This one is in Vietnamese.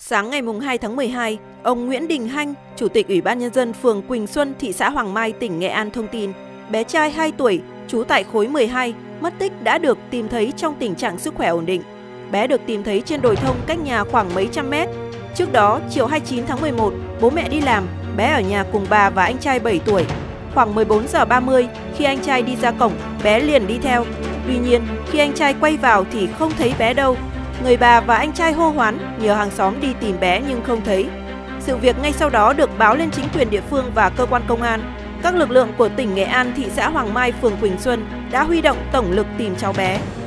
Sáng ngày 2 tháng 12, ông Nguyễn Đình Hanh, Chủ tịch Ủy ban Nhân dân phường Quỳnh Xuân, thị xã Hoàng Mai, tỉnh Nghệ An thông tin, bé trai 2 tuổi, trú tại khối 12, mất tích đã được tìm thấy trong tình trạng sức khỏe ổn định. Bé được tìm thấy trên đồi thông cách nhà khoảng mấy trăm mét. Trước đó, chiều 29 tháng 11, bố mẹ đi làm, bé ở nhà cùng bà và anh trai 7 tuổi. Khoảng 14 giờ 30, khi anh trai đi ra cổng, bé liền đi theo. Tuy nhiên, khi anh trai quay vào thì không thấy bé đâu. Người bà và anh trai hô hoán, nhờ hàng xóm đi tìm bé nhưng không thấy. Sự việc ngay sau đó được báo lên chính quyền địa phương và cơ quan công an. Các lực lượng của tỉnh Nghệ An, thị xã Hoàng Mai, phường Quỳnh Xuân đã huy động tổng lực tìm cháu bé.